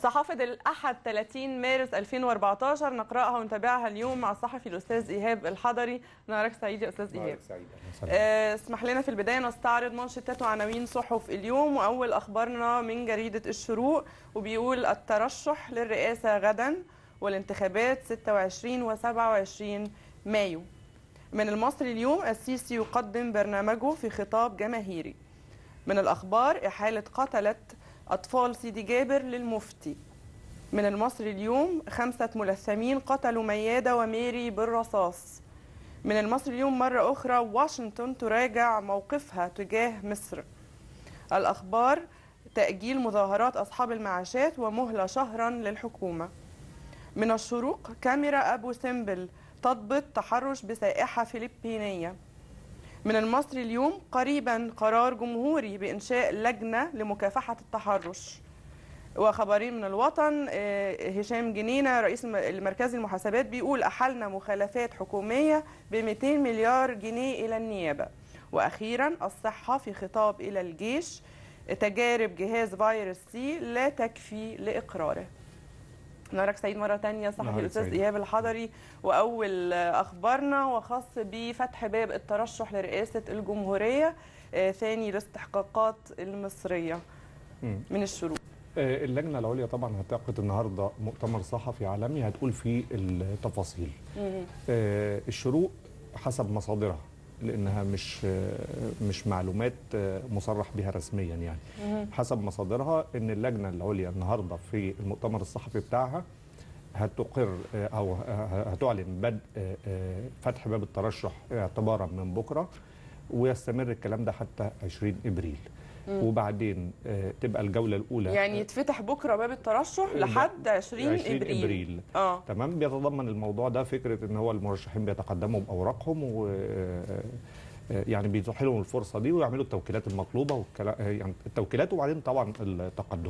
صحافة الأحد 30 مارس 2014 نقرأها ونتابعها اليوم مع الصحفي الأستاذ إيهاب الحضري. نهارك سعيد يا أستاذ إيهاب. اسمح لنا في البداية نستعرض منشطات وعناوين صحف اليوم، وأول أخبارنا من جريدة الشروق وبيقول الترشح للرئاسة غدا والانتخابات 26 و27 مايو. من المصري اليوم السيسي يقدم برنامجه في خطاب جماهيري. من الأخبار إحالة قتلة أطفال سيدي جابر للمفتي. من المصري اليوم 5 ملثمين قتلوا ميادة وميري بالرصاص. من المصري اليوم مرة أخرى واشنطن تراجع موقفها تجاه مصر. الأخبار تأجيل مظاهرات أصحاب المعاشات ومهلة شهرا للحكومة. من الشروق كاميرا أبو سمبل تضبط تحرش بسائحة فلبينية. من المصري اليوم قريبا قرار جمهوري بإنشاء لجنة لمكافحة التحرش. وخبرين من الوطن، هشام جنينة رئيس المركزي المحاسبات بيقول أحلنا مخالفات حكومية ب200 مليار جنيه إلى النيابة. وأخيرا الصحة في خطاب إلى الجيش، تجارب جهاز فيروس سي لا تكفي لإقراره. نهارك سعيد مرة تانية صحفي الأستاذ إيهاب الحضري. وأول أخبارنا وخاص بفتح باب الترشح لرئاسة الجمهورية ثاني الاستحقاقات المصرية. من الشروق اللجنة العليا طبعا هتعقد النهارده مؤتمر صحفي عالمي هتقول فيه التفاصيل. الشروق حسب مصادرها لانها مش معلومات مصرح بها رسميا يعني. حسب مصادرها ان اللجنه العليا النهارده في المؤتمر الصحفي بتاعها هتقر او هتعلن بدء فتح باب الترشح اعتبارا من بكره، ويستمر الكلام ده حتى 20 ابريل. وبعدين تبقى الجوله الاولى يعني يتفتح بكره باب الترشح لحد 20 ابريل. تمام. بيتضمن الموضوع ده فكره ان هو المرشحين بيتقدموا باوراقهم و يعني بيتيح لهم الفرصه دي ويعملوا التوكيلات المطلوبه يعني التوكيلات، وبعدين طبعا التقدم.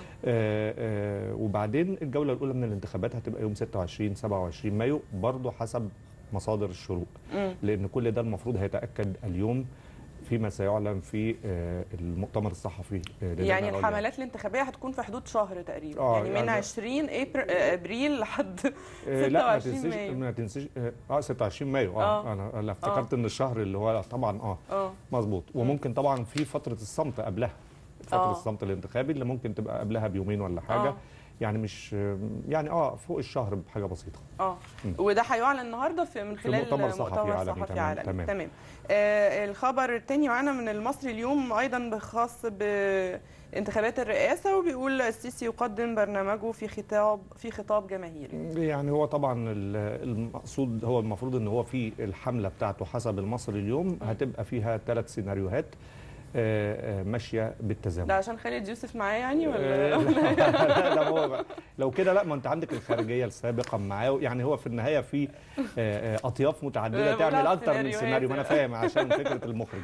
وبعدين الجوله الاولى من الانتخابات هتبقى يوم 26 27 مايو برضه حسب مصادر الشروق، لان كل ده المفروض هيتاكد اليوم فيما سيعلن في المؤتمر الصحفي. يعني الحملات الانتخابيه هتكون في حدود شهر تقريبا، يعني من 20 ابريل لحد 26 مايو. ما تنسيش 26 مايو. انا افتكرت ان الشهر اللي هو طبعا مظبوط. وممكن طبعا في فتره الصمت قبلها، فتره الصمت الانتخابي اللي ممكن تبقى قبلها بيومين ولا حاجه. يعني مش يعني فوق الشهر بحاجه بسيطه. وده هيعلن النهارده من خلال مؤتمر صحفي عالمي. تمام. الخبر الثاني معانا من المصري اليوم ايضا خاص بانتخابات الرئاسه، وبيقول السيسي يقدم برنامجه في خطاب جماهيري. يعني هو طبعا المقصود هو المفروض ان هو في الحمله بتاعته حسب المصري اليوم هتبقى فيها 3 سيناريوهات ماشيه بالتزامن. ده عشان خالد يوسف معاه يعني ولا لا هو لو كده لا، ما انت عندك الخارجيه السابقه معاه، يعني هو في النهايه في اطياف متعدده تعمل اكتر من سيناريو. ما انا فاهم عشان فكره المخرج.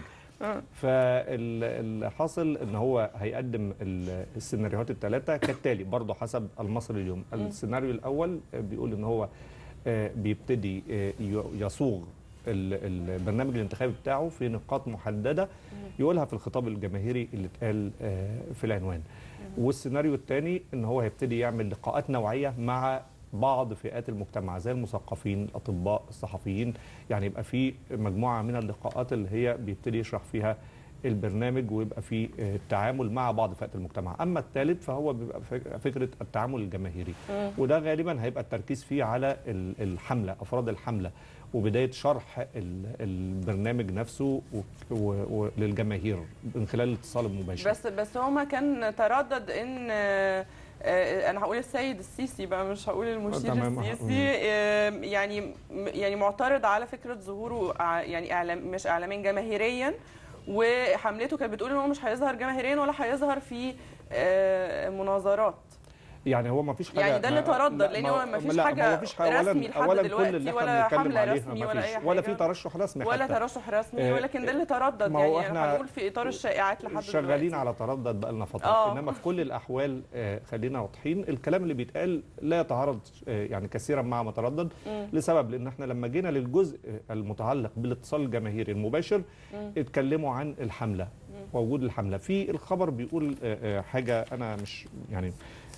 فالحاصل ان هو هيقدم السيناريوهات ال3 كالتالي برضه حسب المصري اليوم. السيناريو الاول بيقول ان هو بيبتدي يصوغ البرنامج الانتخابي بتاعه في نقاط محدده يقولها في الخطاب الجماهيري اللي اتقال في العنوان. والسيناريو الثاني ان هو هيبتدي يعمل لقاءات نوعيه مع بعض فئات المجتمع زي المثقفين، الاطباء، الصحفيين، يعني يبقى في مجموعه من اللقاءات اللي هي بيبتدي يشرح فيها البرنامج ويبقى في التعامل مع بعض فئات المجتمع. اما الثالث فهو بيبقى فكره التعامل الجماهيري، وده غالبا هيبقى التركيز فيه على الحمله، افراد الحمله، وبدايه شرح البرنامج نفسه للجماهير من خلال الاتصال المباشر. بس هو ما كان تردد ان انا هقول السيد السيسي بقى، مش هقول المشير السيسي، يعني معترض على فكره ظهوره يعني مش اعلاميا جماهيريا، وحملته كانت بتقول ان هو مش هيظهر جماهيريا ولا هيظهر في مناظرات. يعني هو ما فيش حاجه، يعني ده اللي تردد، لان هو ما فيش حاجه رسمي لحد دلوقتي ولا حمله رسمي ولا اي حاجه ولا في ترشح رسمي ولا ترشح رسمي، ولكن ده اللي تردد. يعني هنقول في اطار الشائعات لحد دلوقتي شغالين على تردد بقى لنا فتره. انما في كل الاحوال خلينا واضحين، الكلام اللي بيتقال لا يتعارض يعني كثيرا مع ما تردد، لسبب لان احنا لما جينا للجزء المتعلق بالاتصال الجماهيري المباشر اتكلموا عن الحمله ووجود الحمله. في الخبر بيقول حاجه انا مش يعني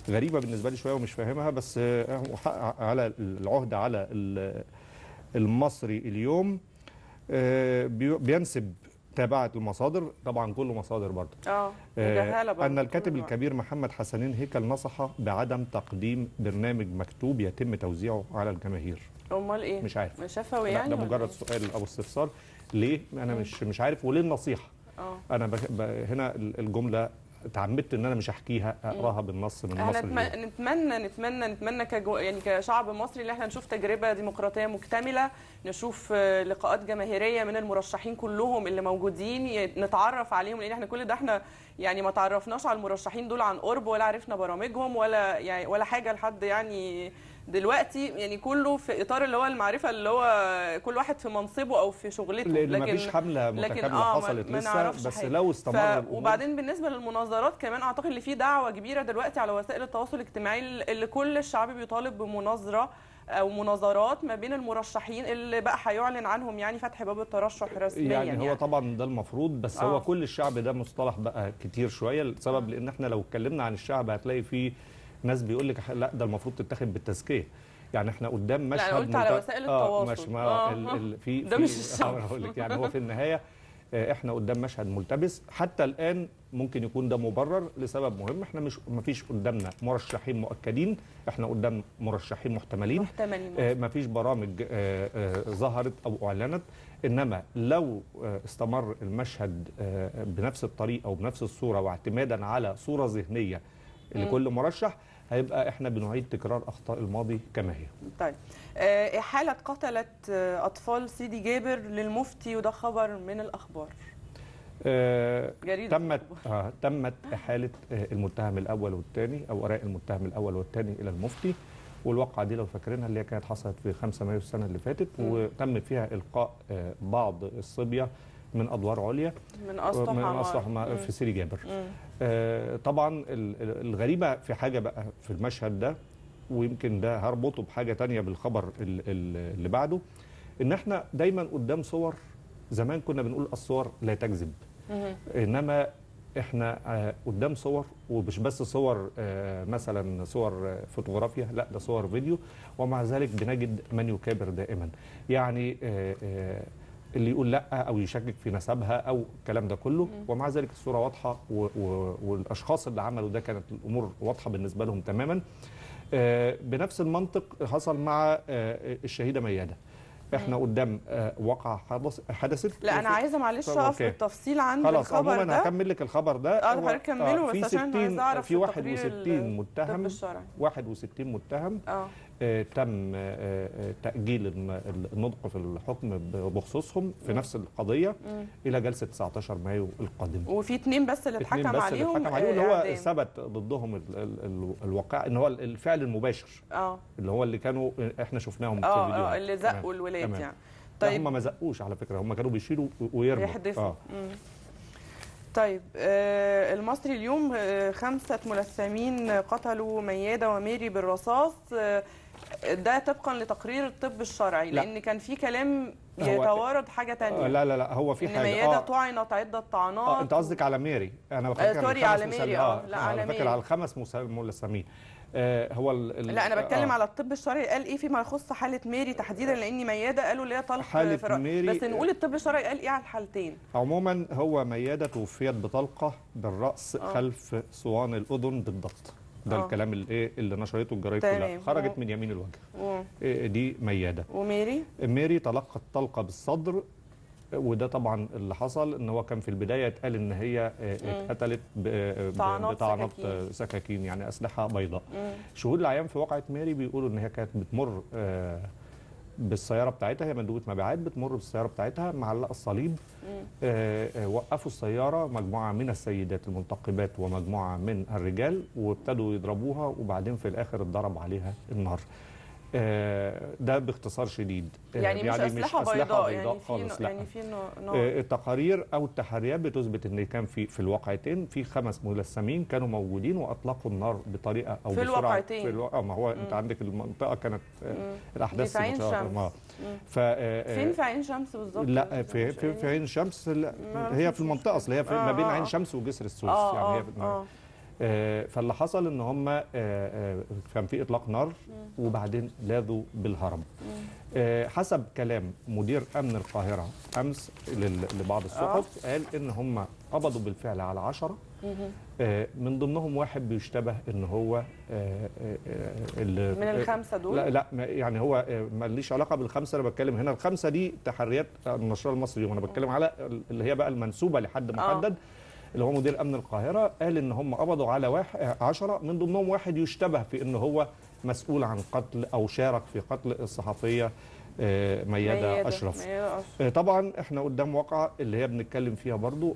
غريبه بالنسبه لي شويه ومش فاهمها، بس على العهده على المصري اليوم بينسب تابعة المصادر، طبعا كله مصادر برضه أن الكاتب الكبير محمد حسنين هيكل نصح بعدم تقديم برنامج مكتوب يتم توزيعه على الجماهير. امال ايه؟ مش عارف، مش شفوي يعني، ده مجرد سؤال او استفسار. ليه؟ انا مش عارف، وليه النصيحه؟ انا هنا الجمله تعمدت ان انا مش احكيها، اقراها بالنص من مصر. نتمنى يعني كشعب مصري ان احنا نشوف تجربه ديمقراطيه مكتمله، نشوف لقاءات جماهيريه من المرشحين كلهم اللي موجودين، نتعرف عليهم، لان احنا كل ده احنا يعني ما تعرفناش على المرشحين دول عن قرب، ولا عرفنا برامجهم ولا حاجه لحد يعني دلوقتي، يعني كله في اطار اللي هو المعرفه، اللي هو كل واحد في منصبه او في شغلته، لكن مفيش حمله متكامله حصلت لسه، بس لو استمر وبعدين بالنسبه للمناظرات كمان اعتقد ان في دعوه كبيره دلوقتي على وسائل التواصل الاجتماعي اللي كل الشعب بيطالب بمناظره او مناظرات ما بين المرشحين اللي بقى هيعلن عنهم يعني فتح باب الترشح رسميا. يعني هو طبعا ده المفروض، بس هو كل الشعب ده مصطلح بقى كتير شويه، السبب لان احنا لو اتكلمنا عن الشعب هتلاقي فيه ناس بيقول لك لا ده المفروض تتاخد بالتزكيه. يعني احنا قدام مشهد، لا انا قلت على وسائل التواصل ده مش الشعب. هقول لك يعني هو في النهايه احنا قدام مشهد ملتبس، حتى الان ممكن يكون ده مبرر لسبب مهم، احنا ما فيش قدامنا مرشحين مؤكدين، احنا قدام مرشحين محتملين. ما فيش برامج ظهرت او اعلنت، انما لو استمر المشهد بنفس الطريقه وبنفس الصوره واعتمادا على صوره ذهنيه لكل مرشح، هيبقى احنا بنعيد تكرار اخطاء الماضي كما هي. طيب حالة قتلت اطفال سيدي جابر للمفتي، وده خبر من الاخبار. تمت احاله المتهم الاول والثاني، او اوراق المتهم الاول والثاني الى المفتي، والواقعه دي لو فاكرينها اللي هي كانت حصلت في 5 مايو السنه اللي فاتت، وتم فيها القاء بعض الصبيه من ادوار عليا من اسطح في سيدي جابر. طبعا الغريبه في حاجه بقى في المشهد ده، ويمكن ده هربطه بحاجه تانية بالخبر اللي بعده، ان احنا دايما قدام صور، زمان كنا بنقول الصور لا تكذب، انما احنا قدام صور، ومش بس صور مثلا صور فوتوغرافيا، لا ده صور فيديو، ومع ذلك بنجد من يكابر دائما. يعني اللي يقول لا او يشكك في نسبها او الكلام ده كله، ومع ذلك الصوره واضحه، والاشخاص اللي عملوا ده كانت الامور واضحه بالنسبه لهم تماما. بنفس المنطق حصل مع الشهيده مياده. احنا قدام واقعه حدثت. لا انا عايزه معلش اقف بالتفصيل عن الخبر ده. خلاص عموما هكمل لك الخبر ده. حضرتك كمله، بس عشان عايزه اعرف في 61 متهم، 61 متهم تم تأجيل النطق في الحكم بخصوصهم في نفس القضية إلى جلسة 19 مايو القادم. وفي 2 بس اللي اتحكم عليهم، اللي هو ثبت ضدهم الواقع ان هو الفعل المباشر اللي هو اللي كانوا احنا شفناهم في الفيديو اللي زقوا الولاد يعني. طيب هم ما زقوش على فكرة، هم كانوا بيشيلوا ويرموا يحدفوا. طيب المصري اليوم 5 ملثمين قتلوا ميادة وميري بالرصاص، ده طبقا لتقرير الطب الشرعي، لان كان في كلام يتوارد حاجه ثانيه. لا هو في حاجه ميادة طعنت عده طعنات. انت قصدك على ميري؟ انا بفكر سوري على ميري. لا على ميري، على ال5 ملثمين. هو لا انا بتكلم على الطب الشرعي قال ايه فيما يخص حاله ميري تحديدا، لان ميادة قالوا اللي هي طلق حاله ميري، بس نقول الطب الشرعي قال ايه على الحالتين. عموما هو ميادة توفيت بطلقه بالراس خلف صوان الاذن بالضبط. ده الكلام اللي نشرته الجرايد كلها، خرجت من يمين الوجه. دي ميادة. ميري تلقت طلقه بالصدر، وده طبعا اللي حصل ان هو كان في البدايه اتقال ان هي اتقتلت بطعنات سكاكين، يعني اسلحه بيضاء. شهود العيان في واقعه ميري بيقولوا ان هي كانت بتمر بالسياره بتاعتها، هي مندوبه مبيعات، بتمر بالسياره بتاعتها معلقه الصليب. وقفوا السياره مجموعه من السيدات المنتقبات ومجموعه من الرجال، وابتدوا يضربوها، وبعدين في الاخر اتضرب عليها النار. ده باختصار شديد. يعني مش أسلحة بيضاء خالص، لا. يعني في التقارير او التحريات بتثبت ان كان في الواقعتين في 5 ملثمين كانوا موجودين واطلقوا النار بطريقه او في بسرعه الواقعتين. ما هو انت عندك المنطقه كانت الاحداث في عين شمس. فين في عين شمس بالظبط؟ لا في عين شمس، هي في المنطقه اصل هي ما بين عين شمس وجسر السويس، يعني هي فاللي حصل ان هم كان في اطلاق نار وبعدين لاذوا بالهرم. حسب كلام مدير امن القاهره امس لبعض الصحف قال ان هم قبضوا بالفعل على 10 من ضمنهم واحد بيشتبه ان هو من الخمسه دول. لا يعني هو ماليش علاقه بالخمسه، انا بتكلم هنا الخمسه دي تحريات النشره المصري، وانا بتكلم على اللي هي بقى المنسوبه لحد محدد اللي هو مدير امن القاهره. قال ان هم قبضوا على 10 من ضمنهم واحد يشتبه في ان هو مسؤول عن قتل او شارك في قتل الصحفيه ميادة أشرف. طبعا احنا قدام واقعة اللي هي بنتكلم فيها برضو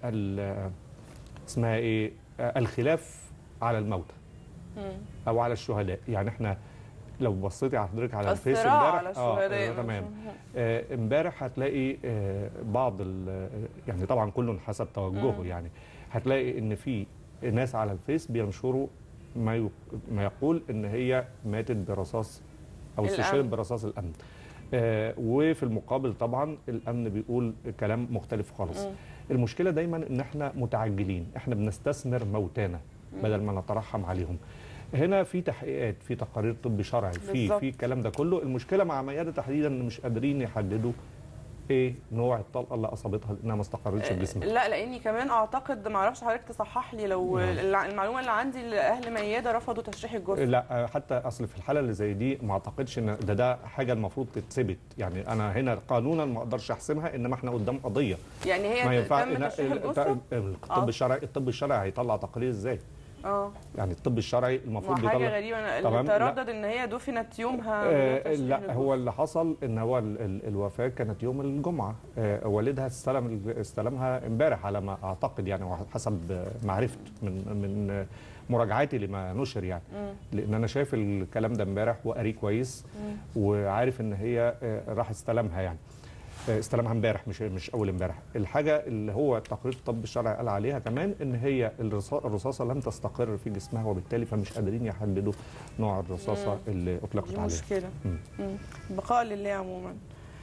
اسمها ايه، الخلاف على الموتى او على الشهداء. يعني احنا لو بصيتي على حضرتك على الفيس امبارح على الشهداء تمام امبارح هتلاقي بعض يعني طبعا كله حسب توجهه، يعني هتلاقي ان في ناس على الفيس بينشروا ما يقول ان هي ماتت برصاص او استشهدت برصاص الامن. وفي المقابل طبعا الامن بيقول كلام مختلف خالص. المشكله دايما ان احنا متعجلين، احنا بنستثمر موتانا بدل ما نترحم عليهم. هنا في تحقيقات، في تقارير طبي شرعي، في الكلام ده كله. المشكله مع ميادة تحديدا ان مش قادرين يحددوا ايه نوع الطلقه اللي اصابتها لانها ما استقرتش في جسمها. لا لاني كمان اعتقد، ما اعرفش حضرتك تصحح لي لو المعلومه اللي عندي، اهل ميادة رفضوا تشريح الجثه. لا حتى اصل في الحاله اللي زي دي ما اعتقدش ان ده حاجه المفروض تتثبت. يعني انا هنا قانونا ما اقدرش احسمها، انما احنا قدام قضيه. يعني هي ما ينفع تم تشريح الجثه. الطب الشرعي هيطلع تقرير ازاي؟ يعني الطب الشرعي المفروض بيطلع حاجه غريبه. اللي تردد ان هي دفنت يومها. لا هو اللي حصل ان هو الوفاه كانت يوم الجمعه. والدها استلمها امبارح على ما اعتقد، يعني حسب ما عرفت من مراجعاتي لما نشر، يعني لان انا شايف الكلام ده امبارح وقاريه كويس وعارف ان هي راح استلمها، يعني استلمها امبارح مش اول امبارح. الحاجه اللي هو تقرير الطب الشرعي قال عليها كمان ان هي الرصاصه لم تستقر في جسمها، وبالتالي فمش قادرين يحددوا نوع الرصاصه اللي اطلقت عليها. مشكله. بقاء لله. عموما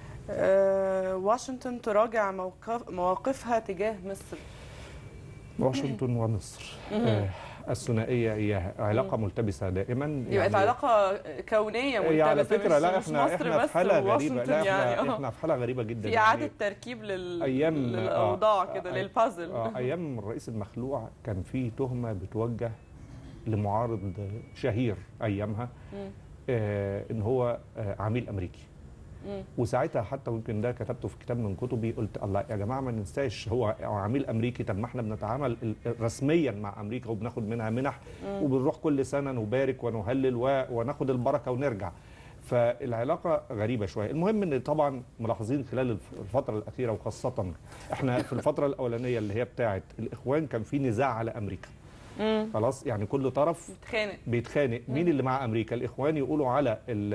واشنطن تراجع مواقفها تجاه مصر. واشنطن ومصر الثنائيه هي علاقه ملتبسه دائما، يعني بقت علاقه كونيه ملتبسه. على فكره لا احنا في حاله غريبه. لا يعني احنا في حاله غريبه جدا، في اعاده تركيب للاوضاع كده للبازل. ايام الرئيس المخلوع كان في تهمه بتوجه لمعارض شهير ايامها ان هو عميل امريكي. وساعتها حتى يمكن ده كتبته في كتاب من كتبي، قلت الله يا جماعه ما ننساش هو عميل امريكي، طب ما احنا بنتعامل رسميا مع امريكا وبناخد منها منح وبنروح كل سنه نبارك ونهلل وناخد البركه ونرجع. فالعلاقه غريبه شويه. المهم ان طبعا ملاحظين خلال الفتره الاخيره، وخاصه احنا في الفتره الاولانيه اللي هي بتاعه الاخوان كان في نزاع على امريكا. خلاص يعني كل طرف بيتخانق مين اللي مع امريكا. الاخوان يقولوا على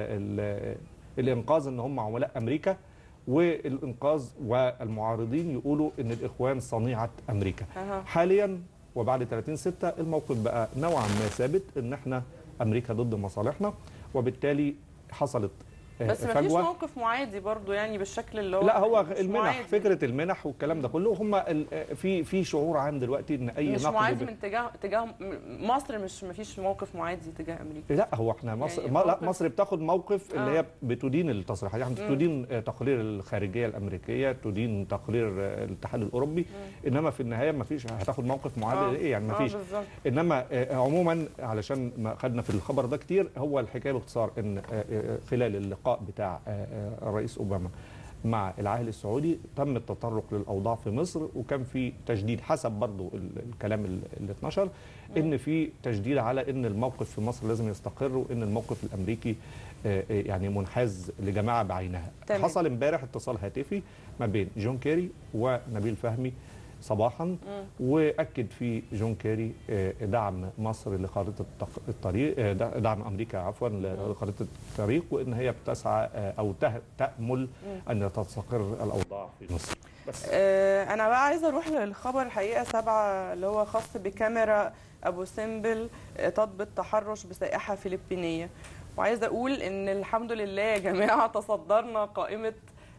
الانقاذ ان هم عملاء امريكا، والانقاذ والمعارضين يقولوا ان الاخوان صنيعه امريكا. حاليا وبعد 30/6 الموقف بقى نوعا ما ثابت، ان احنا امريكا ضد مصالحنا، وبالتالي حصلت بس ما فيش موقف معادي برضو يعني بالشكل اللي هو. لا هو المنح، فكره المنح والكلام ده كله، هم في شعور عام دلوقتي ان اي مش معادي من تجاه مصر. مش ما فيش موقف معادي تجاه امريكا. لا هو احنا مصر يعني لا مصر بتاخد موقف اللي هي بتدين التصريحات، يعني تدين تقرير الخارجيه الامريكيه، تدين تقرير الاتحاد الاوروبي، انما في النهايه ما فيش هتاخد موقف معادي ايه يعني ما فيش. انما عموما علشان ما خدنا في الخبر ده كتير، هو الحكايه باختصار ان خلال اللقاء بتاع الرئيس اوباما مع العاهل السعودي تم التطرق للاوضاع في مصر، وكان في تشديد حسب برضو الكلام اللي اتنشر ان في تشديد على ان الموقف في مصر لازم يستقر، وان الموقف الامريكي يعني منحاز لجماعه بعينها. حصل امبارح اتصال هاتفي ما بين جون كيري ونبيل فهمي صباحا، واكد في جون كيري دعم مصر لخارطه الطريق، دعم امريكا عفوا لخارطه الطريق، وان هي بتسعى او تامل ان تستقر الاوضاع في مصر. بس انا بقى عايزه اروح للخبر الحقيقه 7 اللي هو خاص بكاميرا ابو سمبل تضبط تحرش بسائحه فلبينيه. وعايزه اقول ان الحمد لله يا جماعه تصدرنا قائمه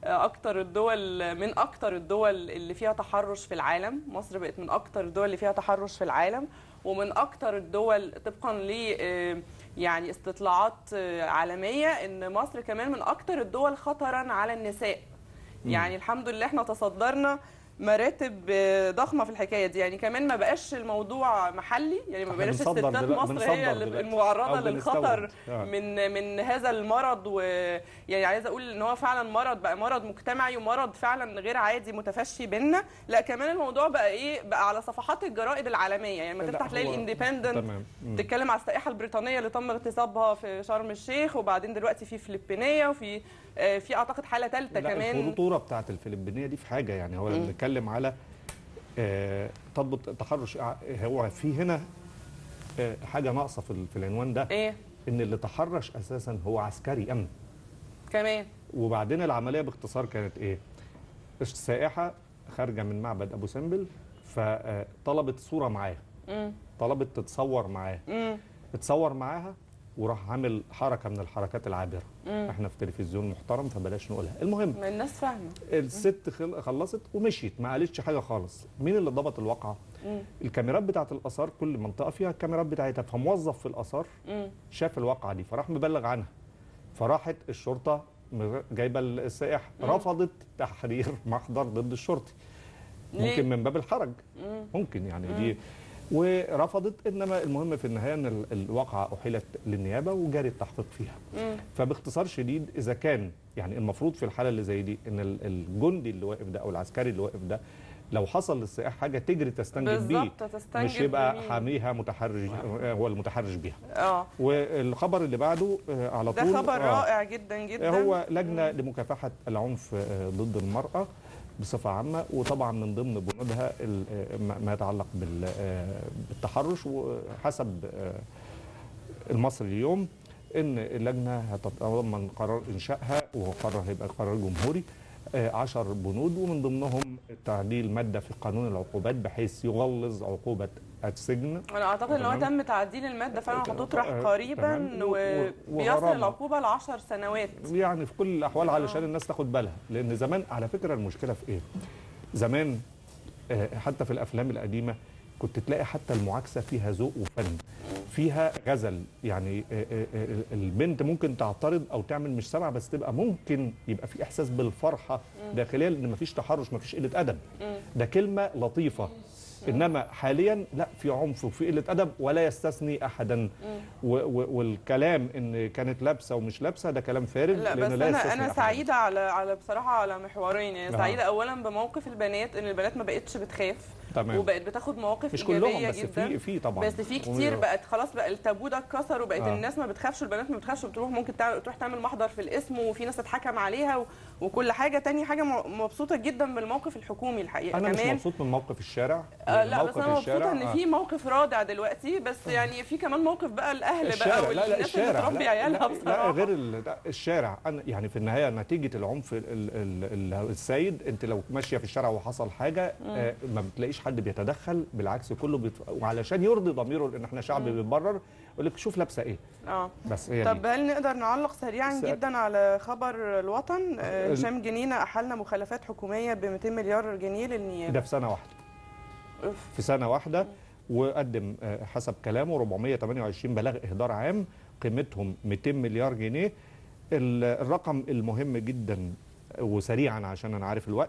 اكتر الدول، من اكتر الدول اللي فيها تحرش في العالم. مصر بقت من اكتر الدول اللي فيها تحرش في العالم، ومن اكتر الدول طبقا ل يعني استطلاعات عالميه ان مصر كمان من اكتر الدول خطرا على النساء. يعني الحمد لله احنا تصدرنا مراتب ضخمه في الحكايه دي. يعني كمان ما بقاش الموضوع محلي، يعني ما بقاش الستات مصر هي المعرضه للخطر من هذا المرض. ويعني عايزه اقول ان هو فعلا مرض، بقى مرض مجتمعي ومرض فعلا غير عادي متفشي بينا. لا كمان الموضوع بقى ايه، بقى على صفحات الجرائد العالميه. يعني ما تفتح تلاقي الاندبندنت تتكلم على السائحه البريطانيه اللي تم اغتصابها في شرم الشيخ، وبعدين دلوقتي في فلبينيه، وفي اعتقد حاله ثالثه كمان. الخطوره بتاعت الفلبينيه دي في حاجه، يعني هو لما بنتكلم على تضبط التحرش، هو في هنا حاجه ناقصه في العنوان ده، ايه؟ ان اللي تحرش اساسا هو عسكري امن كمان. وبعدين العمليه باختصار كانت ايه؟ السائحه خارجه من معبد ابو سمبل، فطلبت صوره معاه، طلبت تتصور معاه، اتصور معاها وراح عامل حركه من الحركات العابره. احنا في تلفزيون محترم فبلاش نقولها. المهم الناس فاهمه. الست خلصت ومشيت، ما قالتش حاجه خالص. مين اللي ضبط الواقعه؟ الكاميرات بتاعه الاثار، كل منطقه فيها الكاميرات بتاعتها، فموظف في الاثار شاف الواقعه دي فراح مبلغ عنها، فراحت الشرطه جايبه السائح، رفضت تحرير محضر ضد الشرطي. ممكن من باب الحرج، ممكن يعني دي، ورفضت. انما المهم في النهايه ان الواقعه احيلت للنيابه وجاري التحقيق فيها. فباختصار شديد، اذا كان يعني المفروض في الحاله اللي زي دي ان الجندي اللي واقف ده او العسكري اللي واقف ده لو حصل للسائح حاجه تجري تستنجد بيه، مش يبقى حاميها متحرج، هو المتحرج بيها. والخبر اللي بعده على طول، ده خبر رائع جدا جدا، هو لجنه لمكافحه العنف ضد المراه بصفة عامة، وطبعا من ضمن بنودها ما يتعلق بالتحرش. وحسب المصري اليوم ان اللجنة هتتضمن قرار انشائها، وهو قرار هيبقى قرار جمهوري، 10 بنود، ومن ضمنهم تعديل مادة في قانون العقوبات بحيث يغلظ عقوبة السجن. انا اعتقد ان هو تم تعديل المادة فعلا، هتطرح قريبا، وبيصل العقوبة ل10 سنوات يعني في كل الاحوال علشان الناس تاخد بالها. لان زمان على فكرة المشكلة في ايه؟ زمان حتى في الافلام القديمة كنت تلاقي حتى المعاكسة فيها ذوق وفن، فيها غزل. يعني البنت ممكن تعترض او تعمل مش سامعه، بس تبقى ممكن يبقى في احساس بالفرحه داخليا ان مفيش تحرش، مفيش قله ادب، ده كلمه لطيفه. انما حاليا لا، في عنف وفي قله ادب ولا يستثني احدا. والكلام ان كانت لابسه ومش لابسه ده كلام فارغ. لا بس انا سعيده على بصراحه على محورين. يعني سعيده اولا بموقف البنات، ان البنات ما بقتش بتخاف، تمام، وبقت بتاخد مواقف مش ايجابيه كلهم، بس جدا. في طبعا، بس في كتير بقت خلاص، بقى التابو ده اتكسر، وبقت الناس ما بتخافش، والبنات ما بتخافش، وبتروح ممكن تروح تعمل محضر في الاسم، وفي ناس اتحكم عليها وكل حاجه. تاني حاجه مبسوطه جدا بالموقف الحكومي الحقيقه. انا كمان مش مبسوط من موقف الشارع. لا بس انا مبسوطه ان في موقف رادع دلوقتي، بس يعني في كمان موقف بقى الاهل بقى والناس اللي بتربي عيالها بصراحه. لا غير الشارع. أنا يعني في النهايه نتيجه العنف السائد، انت لو ماشيه في الشارع وحصل حاجه ما بتلاقيش حد بيتدخل، بالعكس كله وعلشان يرضي ضميره، لان احنا شعب بيتبرر يقول لك شوف لابسه ايه. بس هي طب هل نقدر نعلق سريعا جدا على خبر الوطن؟ هشام جنينه احلنا مخالفات حكوميه ب 200 مليار جنيه للنيابه، ده في سنه واحده. في سنه واحده، وقدم حسب كلامه 428 بلاغ اهدار عام قيمتهم 200 مليار جنيه. الرقم المهم جدا وسريعا عشان انا عارف الوقت،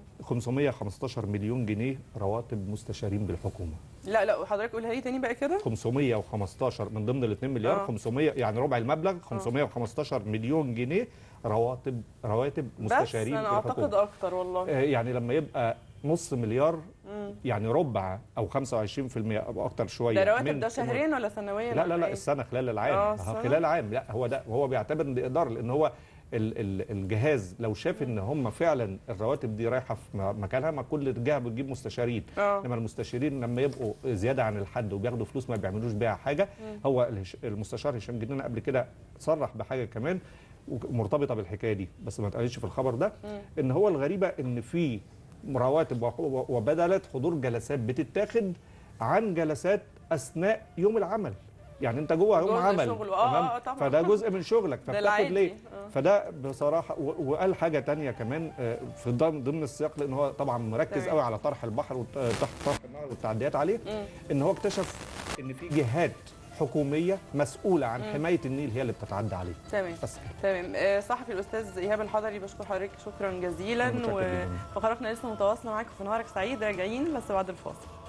515 مليون جنيه رواتب مستشارين بالحكومه. لا حضرتك قولها لي تاني بقى كده. 515 من ضمن ال 2 مليار 500 يعني ربع المبلغ، 515 مليون جنيه رواتب مستشارين بالحكومه. بس انا اعتقد اكتر والله. يعني لما يبقى نص مليار يعني ربع او 25% او اكتر شويه. ده رواتب ده شهريا ولا سنويا؟ لا السنه خلال العام. خلال العام. لا هو بيعتبر ان اقدار، لان هو الجهاز لو شاف ان هم فعلا الرواتب دي رايحه في مكانها، ما كل جهه بتجيب مستشارين، انما المستشارين لما يبقوا زياده عن الحد وبياخدوا فلوس ما بيعملوش بيها حاجه. هو المستشار هشام جنينه قبل كده صرح بحاجه كمان مرتبطه بالحكايه دي، بس ما اتقالش في الخبر ده، ان هو الغريبه ان في رواتب وبدلت حضور جلسات بتتاخد عن جلسات اثناء يوم العمل. يعني انت جوه هم عمل تمام، طبعا. فده جزء من شغلك، فبتاخد ليه؟ فده بصراحه وقال حاجه تانية كمان في ضمن السياق، لان هو طبعا مركز قوي على طرح البحر وتحت طرح النهر والتعديات عليه. ان هو اكتشف ان في جهات حكوميه مسؤوله عن حمايه النيل هي اللي بتتعدى عليه. تمام بس تمام. صحفي الاستاذ ايهاب الحضري، بشكر حضرتك شكرا جزيلا، وفقراتنا لسه متواصله معاكم في نهارك سعيد، راجعين بس بعد الفاصل.